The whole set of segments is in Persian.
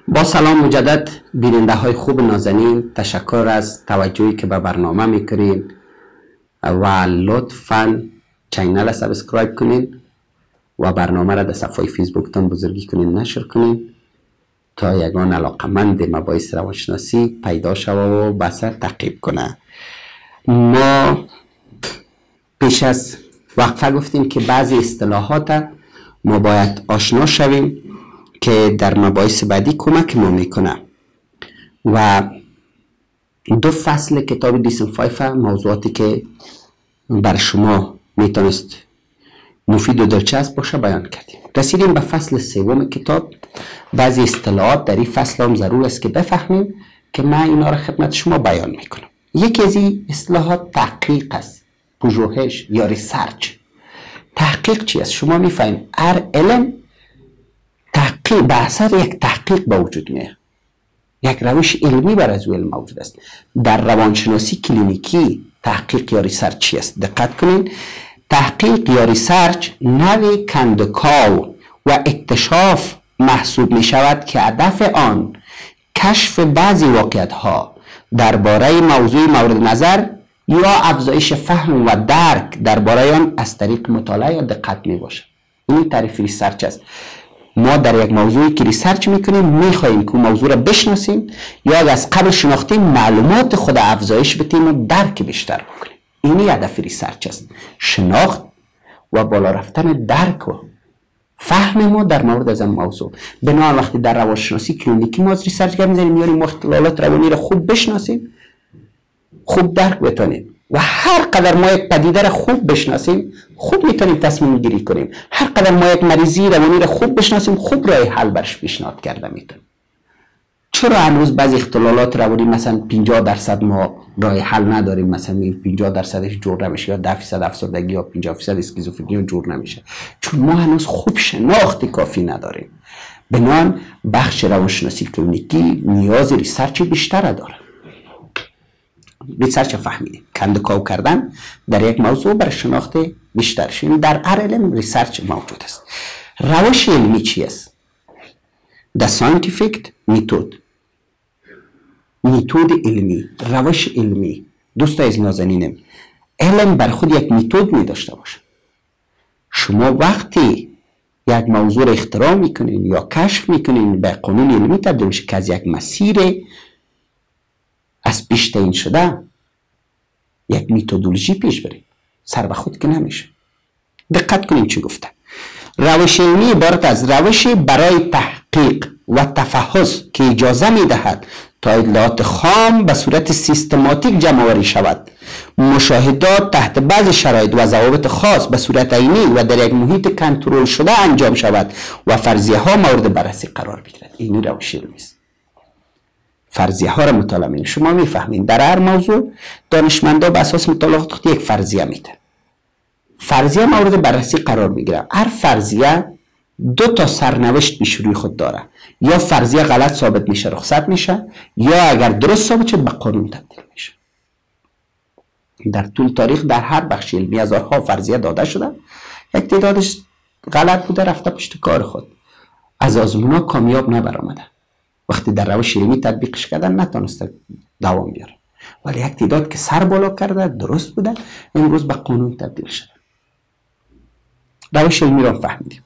با سلام مجدد بیننده های خوب نازنین، تشکر از توجهی که به برنامه میکنین و لطفاً چینل را سابسکرایب کنین و برنامه را در صفحه فیسبوکتان بزرگی کنین، نشر کنین تا یگان علاقمند مباحث روانشناسی پیدا شود و بسر تعقیب کنه. ما پیش از وقفه گفتیم که بعضی اصطلاحات ما باید آشنا شویم که در مباحث بعدی کمک ما میکنه و دو فصل کتاب DSM-5 موضوعاتی که بر شما میتونست مفید و دلچسب باشه بیان کردیم. رسیدیم به فصل سوم کتاب. بعضی اصطلاحات در این فصل هم ضرور است که بفهمیم که من اینا را خدمت شما بیان میکنم. یکی از این اصطلاحات تحقیق است، پژوهش یا ریسرچ. تحقیق چی است؟ شما میفهمید هر علم تحقیق به اثر یک تحقیق به وجود میاد، یک روش علمی بر از علم موجود است. در روانشناسی کلینیکی تحقیق یا ریسرچ چی است؟ دقت کنین. تحقیق یا ریسرچ نوع کندکاو و اکتشاف محسوب می شود که هدف آن کشف بعضی واقعیت ها درباره موضوع مورد نظر یا افزایش فهم و درک درباره آن از طریق مطالعه یا دقت می باشد. این تعریف ریسرچ است. ما در یک موضوعی که ریسرچ میکنیم میخواهیم که موضوع را بشناسیم یا از قبل شناختیم معلومات خود افزایش بدیم و درک بیشتر بکنیم. اینی هدف ریسرچ است، شناخت و بالا رفتن درک و فهم ما در مورد از این موضوع. بنابراین وقتی در روانشناسی کلینیکی ما از ریسرچ می‌ذاریم میاریم اختلالات روانی را خوب بشناسیم، خوب درک بتونیم و هر قدر ما یک پدیده را خوب بشناسیم خوب میتونیم تصمیم گیری کنیم. هر قدر ما یک مریضی روانی را خوب بشناسیم خوب راه حل برش پیشنهاد کرده میتونیم. چرا هنوز بعضی اختلالات روانی مثلا 50% ما راه حل نداریم، مثلا 50%ش جور نمیشه یا 10% افسردگی یا 50% اسکیزوفرنی جور نمیشه؟ چون ما هنوز خوب شناخت کافی نداریم. بنابراین بخش روانشناسی کلینیکی نیاز ریسرچ بیشتر داره. ریسرچ فهمیدیم، کندکاو کردن در یک موضوع برای شناخت بیشتر شیم. در هر علم ریسرچ موجود است. روش علمی چی است؟ The scientific method، متد علمی، روش علمی. دوستای از نازنینم، علم بر خود یک متد می داشته باشه. شما وقتی یک موضوع را اختراع میکنین یا کشف میکنین به قانون علمی تبدیل میشه که از یک مسیر از پیش تعیین شده یک متدولوژی پیش برید. سر به خود که نمیشه. دقت کنیم چی گفته. روش علمی عبارت از روش برای تحقیق و تفحص که اجازه میدهد تا اطلاعات خام به صورت سیستماتیک جمع آوری شود، مشاهدات تحت بعض شرایط و ضوابط خاص به صورت عینی و در یک محیط کنترل شده انجام شود و فرضیه ها مورد بررسی قرار بگیرد. این روش علمی است. فرضیه ها را مطالعه می‌کنید. شما میفهمید در هر موضوع دانشمندا به اساس مطالعات خود یک فرضیه میده. فرضیه مورد بررسی قرار میگیره. هر فرضیه دو تا سرنوشت پیش روی خود داره. یا فرضیه غلط ثابت میشه رخصت میشه، یا اگر درست ثابت شد به قانون تبدیل میشه. در طول تاریخ در هر بخش علمی هزارها فرضیه داده شده، یک تعدادش غلط بوده رفته پشت کار خود، از آزمون‌ها کامیاب نبرآمده. وقتی در روش علمی تطبیقش کردن نتونسته دوام بیاره، ولی یک تعداد که سر بالا کرده درست بوده امروز به قانون تبدیل شده. روش علمی را فهمیدیم.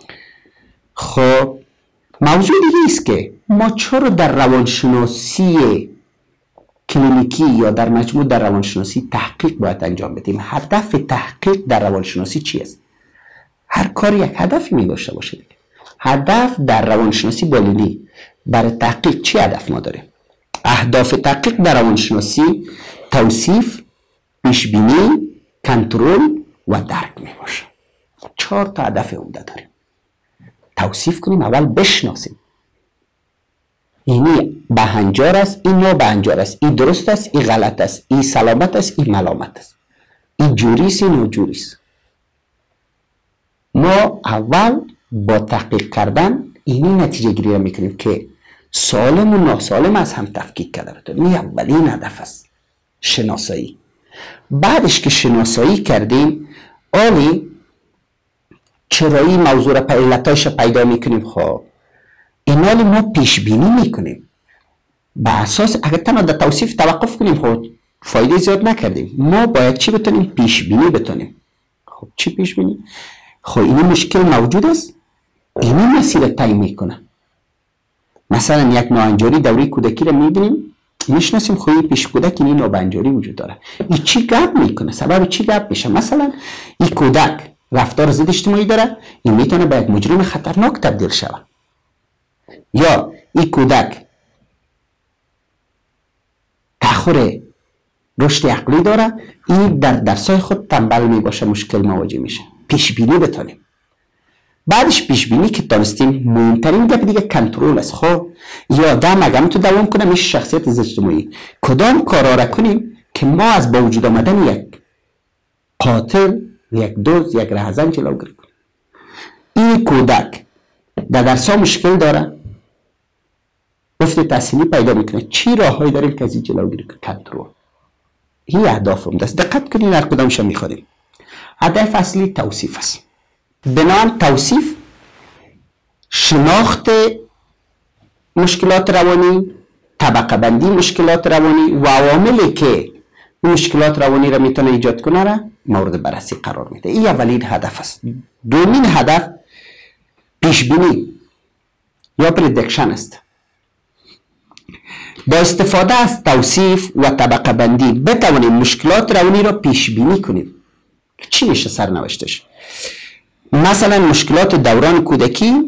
خب موضوع دیگه است که ما چرا در روانشناسی کلینیکی یا در مجموع در روانشناسی تحقیق باید انجام بدیم؟ هدف تحقیق در روانشناسی چی است؟ هر کار یک هدفی می داشته باشه دیگه. هدف در روانشناسی بالینی برای تحقیق چی هدف ما داریم؟ اهداف تحقیق در روانشناسی توصیف، پیشبینی، کنترل و درک می باشه. 4 تا هدف عمده داریم. توصیف کنیم، اول بشناسیم. اینی بهنجار است، این نابهنجار است، این درست است، این غلط است، این سلامت است، این ملامت است، این جوری است، این ناجوری است. ما اول با تحقیق کردن اینی نتیجه گیری میکنیم که سالم و ناسالم از هم تفکیک کرده. این اولین هدف است، شناسایی. بعدش که شناسایی کردیم آلی چرایی موضوع را علتایش پیدا میکنیم. خب این حال ما پیش بینی میکنیم به اساس، اگر تنها در توصیف توقف کنیم خب فایده زیاد نکردیم. ما باید چی بتونیم؟ پیش بینی بتونیم. خب چی پیش بینی؟ خب این مشکل موجود است، این مسیر طی میکنه. مثلا یک ناهنجاری دوره کودکی رو میبینیم، میشناسیم خب پیش کودک این نابنجاری وجود داره. این چی گپ میکنه؟ سبب چی گپ میشه؟ مثلا این کودک رفتار ضد اجتماعی داره، این میتونه به یک مجرم خطرناک تبدیل شود. یا این کودک تأخر رشد عقلی داره، این در درسای خود تنبل میباشه، مشکل مواجه میشه. پیش بینی بتونیم. بعدش پیش بینی که دانستیم مهمترین گپ دیگه کنترل است. خب یا دم اگه تو دوام کنه میشه شخصیت اجتماعی. کدام کارا را کنیم که ما از با وجود آمدن یک قاتل، یک دزد، یک رهزن جلوگیری کنیم. این کودک در درس‌ها مشکل داره، افت تحصیلی پیدا میکنه، چی راههایی داریم که از این جلوگیری کنیم؟ کنترل. این اهداف هم دست. دقت کنین هر کدامش میخوادیم. هدف اصلی توصیف است. بنابراین توصیف شناخت مشکلات روانی، طبقه بندی مشکلات روانی و عواملی که مشکلات روانی را میتونه ایجاد کنه را مورد بررسی قرار میده. این اولین هدف است. دومین هدف پیش بینی یا پردیکشن است. با استفاده از توصیف و طبقه بندی بتوانیم مشکلات روانی را پیش بینی کنیم. چی میشه سرنوشتش؟ مثلا مشکلات دوران کودکی،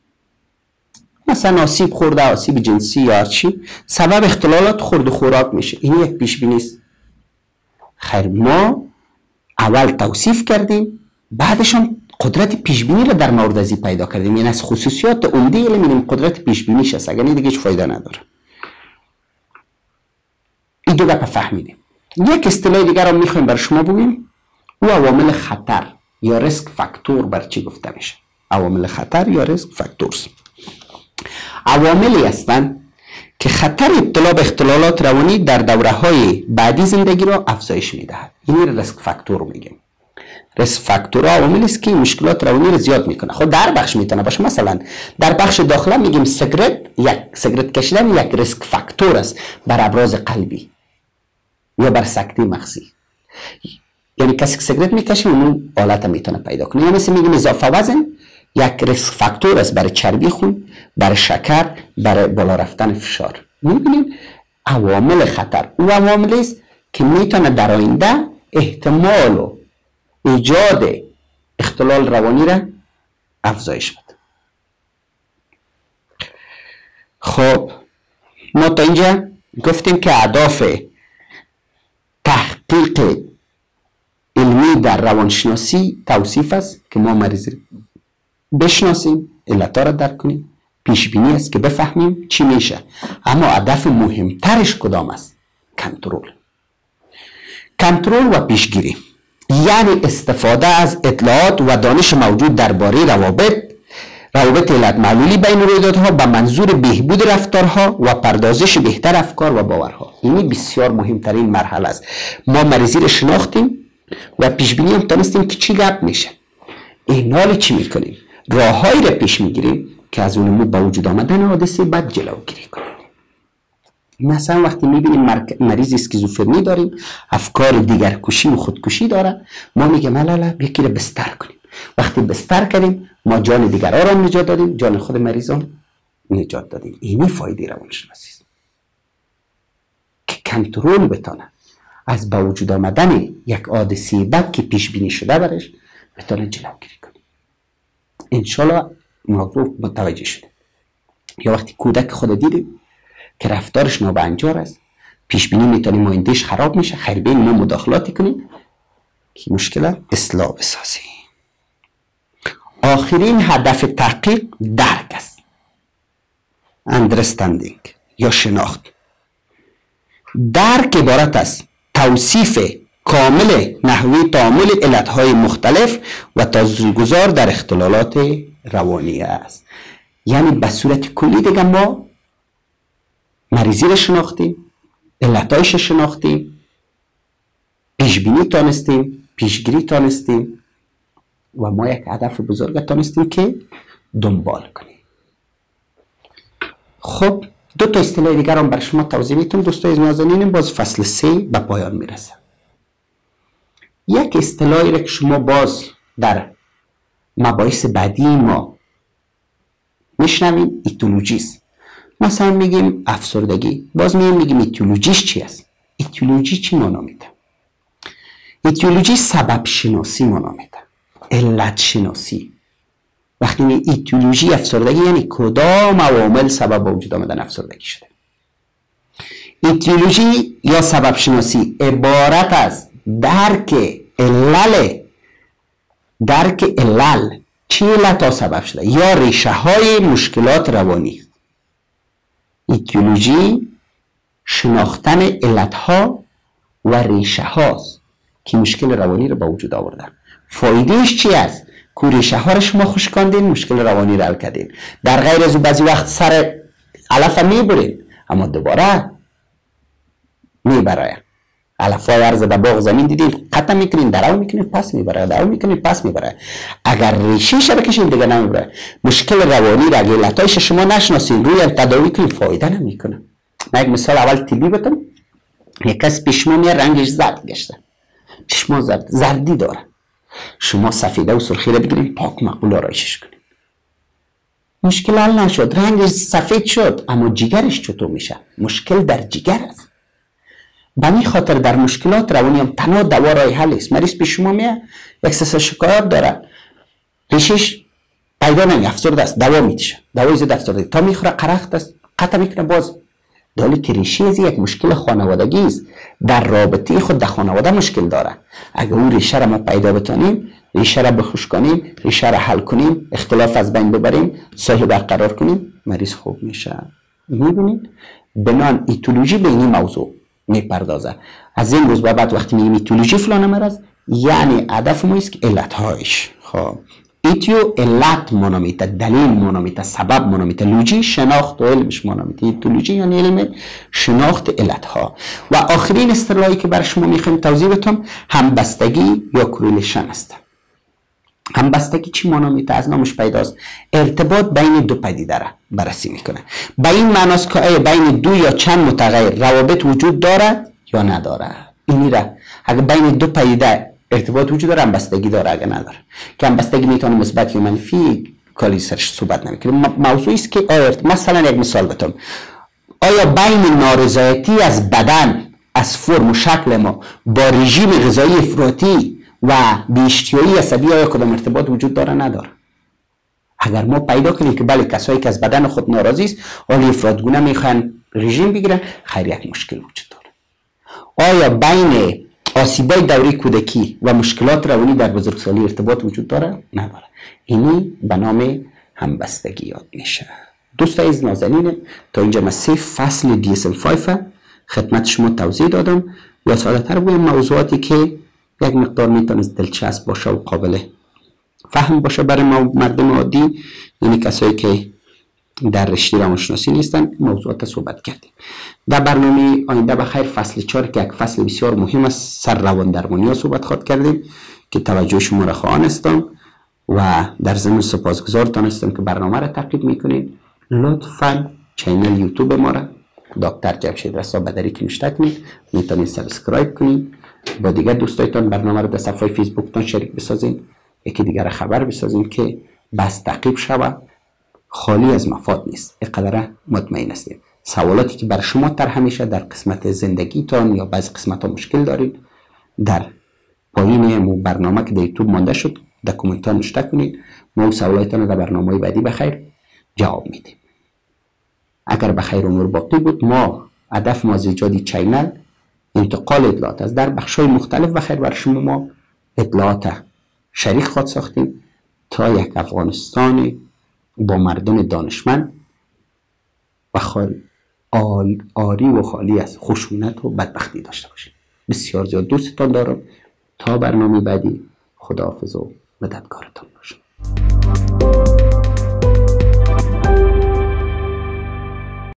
مثلا آسیب خورده، آسیب جنسی یا چی، سبب اختلالات خورد و خوراک میشه. این یک پیش بینی است. خیر، ما اول توصیف کردیم، بعدش هم قدرت پیش بینی را در مورد ازی پیدا کردیم. یعنی از خصوصیات عمده علم قدرت پیش بینیش است، اگر دیگه هیچ فایده نداره. این دو گپ فهمیدیم. یک اصطلاح دیگر رو میخوایم بر شما بگیم، او عوامل خطر یا ریسک فاکتور بر چی گفته میشه؟ عوامل خطر یا ریسک فاکتورز عواملی هستند که خطر ابتلا به اختلالات روانی در دوره‌های بعدی زندگی را افزایش میدهد. این ریسک فاکتور میگیم. ریسک فاکتور عواملی است که مشکلات روانی را زیاد میکنه. خود در بخش میتونه باشه. مثلا در بخش داخله میگیم سیگرت کشیدن یک ریسک فاکتور است بر ابراز قلبی یا بر سکته مغزی. یعنی کسی که سیگرت میکشه اون حالت میتونه پیدا کنه. یا مثل میگیم اضافه وزن یک ریسک فاکتور است برای چربی خون، برای شکر، برای بالا رفتن فشار. میبینیم عوامل خطر او عواملی است که میتونه در آینده احتمال و ایجاد اختلال روانی را افزایش بده. خب ما تا اینجا گفتیم که اهداف تحقیق علمی در روانشناسی توصیف است که ما مریض بشناسیم، علتها را درک کنیم. پیش بینی است که بفهمیم چی میشه. اما هدف مهمترش کدام است؟ کنترل و پیشگیری، یعنی استفاده از اطلاعات و دانش موجود درباره روابط علت معلولی بین رویدادها به منظور بهبود رفتارها و پردازش بهتر افکار و باورها. این بسیار مهمترین مرحله است. ما مریضی را شناختیم و پیش بینی هم تونستیم که چی گپ میشه. این حال چی میکنیم؟ راههایی را پیش میگیریم که از اون با وجود آمدن حادثه بد جلوگیری کنیم. مثلا وقتی میبینیم مریض اسکیزوفرنی داریم، افکار دیگرکشی و خودکشی داره، ما میگیم لالا یکی را بستر کنیم. وقتی بستر کردیم ما جان دیگران را نجات دادیم، جان خود مریض را نجات دادیم. اینی فایده روانشناسی است که کنترل بتونه از با وجود آمدن یک حادثه بد که پیش بینی شده برش بتونه جلوگیری کنه. انشالله موضوع متوجه شده. یا وقتی کودک خود دیدیم که رفتارش نابهنجار است، پیش بینی میتونیم آیندهش خراب میشه، خیر بین ما مداخلاتی کنیم که مشکل اصلاح بسازیم. آخرین هدف تحقیق درک است. understanding یا شناخت. درک عبارت است توصیف کامل نحوه تعامل علتهای مختلف و تاثیرگذار در اختلالات روانی است. یعنی به صورت کلی دیگه ما مریضی را شناختیم، علتهایش شناختیم، پیشبینی تانستیم، پیشگیری تانستیم و ما یک هدف بزرگ تانستیم که دنبال کنیم. خب دو تا اصطلاح دیگر هم برای شما توضیح میتونم دوستای نازنین. باز فصل 3 به پایان میرسه. یک اصطلاحی را که شما باز در مباحث بعدی ما میشنویم ایتیولوژیست. مثلا میگیم افسردگی، باز میگیم ایتیولوژیش چی است؟ ایتیولوژی چی معنا میده؟ ایتیولوژی سبب شناسی معنا میده، علت شناسی. وقتی می ایتیولوژی افسردگی یعنی کدام عوامل سبب وجود آمدن افسردگی شده. ایتیولوژی یا سبب شناسی عبارت از درک علل چی علت ها سبب شده یا ریشه های مشکلات روانی. ایتیولوژی شناختن علت ها و ریشه هاست که مشکل روانی رو به وجود آوردن. فایدهش چی است؟ که ریشه ها رو شما خوش کندین، مشکل روانی رو حل کردین. در غیر از بعضی وقت سر علف میبرین اما دوباره میبره. علف های عرض در باغ زمین دیدین، قطع میکنین، درو میکنین، پس میبره، درو میکنین، پس میبره. اگر ریشهش رو بکشین دیگه نمیبره. مشکل روانی را اگه علتایش شما نشناسین روی تداوی کنین فایده نمیکنه. من یک مثال اول طبی بدم. یک کس پیش ما میاد رنگش زرد گشته، چشما زردی داره. شما سفیده و سرخی را بگیرین پاک معقول آرایشش کنین، مشکل حل نشد، رنگش سفید شد اما جگرش چطور میشه؟ مشکل در جگر است. به این خاطر در مشکلات روانی هم تنها دوا راه حل است. مریض پیش شما میاد یک سلسله شکایت داره، ریشش پیدا نمی، افسرده است، دوا میشه، دوای ضد افسردگی تا میخوره قرخت است، قطع میکنه باز. دالی که ریشه از یک مشکل خانوادگی است، در رابطه خود در خانواده مشکل داره. اگر اون ریشه را ما پیدا بتونیم، ریشه را بخوش کنیم، ریشه را حل کنیم، اختلاف از بین ببریم، صلح برقرار کنیم، مریض خوب میشه. میبینید بنان ایتیولوژی به این موضوع میپردازه. از این روز به بعد وقتی میگیم ایتیولوژی فلان مرض یعنی هدف ما است که علتهایش. خب ایتیو علت منامیت، دلیل منامیت، سبب منامیت، لوجی شناخت و علمش منامیت. ایتیولوژی یعنی علم شناخت علت ها. و آخرین اصطلاحی که برای شما میخوایم توضیح بدم همبستگی یا کوریلیشن است. همبستگی چی منامیت؟ از نامش پیداست ارتباط بین دو پدیده را بررسی میکنه. به این معناست که آیا بین دو یا چند متغیر روابط وجود دارد یا نداره. اینی را اگر بین دو پدیده ارتباط وجود داره همبستگی داره، اگر نداره که همبستگی میتونه مثبت یا منفی، کاری سرش صحبت نمیکنه. موضوعی است که آیا مثلا یک مثال بتم، آیا بین نارضایتی از بدن از فرم و شکل ما با رژیم غذایی افراطی و بی‌اشتهایی عصبی آیا کدام ارتباط وجود داره نداره؟ اگر ما پیدا کنیم که بله کسایی که از بدن خود ناراضی است ولی افراطگونه میخوان رژیم بگیرن، خیر یک مشکل وجود داره. آیا بین آسیبای دوره کودکی و مشکلات روانی در بزرگسالی ارتباط وجود داره؟ نداره. اینی به نام همبستگی یاد میشه. دوستای عزیز نازنین، تا اینجا من 3 فصل DSM-5 خدمت شما توضیح دادم. یا ساده تر بگویم موضوعاتی که یک مقدار میتونه دلچسب باشه و قابل فهم باشه برای مردم عادی، یعنی کسایی که در رشته روانشناسی نیستن، موضوعات صحبت کردیم. در برنامه آینده بخیر فصل 4 که یک فصل بسیار مهم است، سر روان درمانی ها صحبت خواهد کردیم که توجه شما را خواهان هستم و در ضمن سپاسگزارتان هستم که برنامه را تعقیب میکنید. لطفاً چینل یوتیوب ما را دکتر جمشید رسا بدری که نوشته کنید، میتونید سابسکرایب کنید، با دیگر دوستایتان برنامه را در صفحه فیسبوکتان شریک بسازین، یکی دیگر خبر بسازین که بس تعقیب شود، خالی از مفاد نیست. اینقدر مطمئن هستیم. سوالاتی که برای شما طرح میشه در قسمت زندگیتان یا بعضی قسمت ها مشکل دارید، در پایین برنامه که در یوتیوب مانده شد در کامنت ها نوشته کنید، ما سوالاتتان در برنامه بعدی بخیر جواب میدیم. اگر بخیر امور باقی بود، ما هدف ما از ایجاد چینل انتقال اطلاعات از در بخش‌های مختلف بخیر برای شما ما اطلاعات شریک خواهد ساختیم تا یک افغانستان با مردم دانشمند و آری و خالی از خشونت و بدبختی داشته باشیم. بسیار زیاد دوستتان دارم. تا برنامه بعدی خداحافظ و مددکارتان باشم.